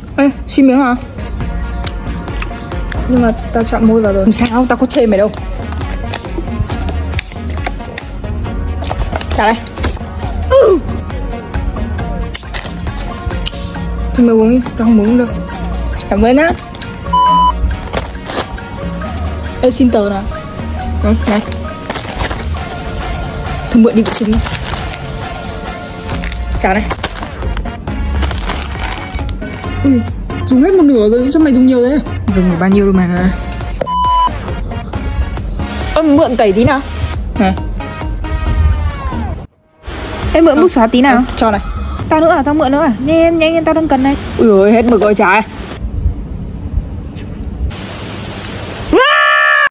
Ê, xin miếng hả? Nhưng mà tao chọn môi vào rồi. Làm sao? Tao có chê mày đâu. Trả đây. Thôi mày uống đi, tao không uống đâu. Cảm ơn á. Ê, xin tờ nào. Này. Thôi mượn đi vệ sinh. Trả đây. Ui, dùng hết một nửa rồi, sao mày dùng nhiều thế? Dùng được bao nhiêu đâu mà. Mượn tẩy tí nào. Này. Em mượn bút xóa tí nào. Cho này. Tao nữa à, tao mượn nữa à? Nhanh tao đang cần này. Ui ôi, hết mực rồi trái.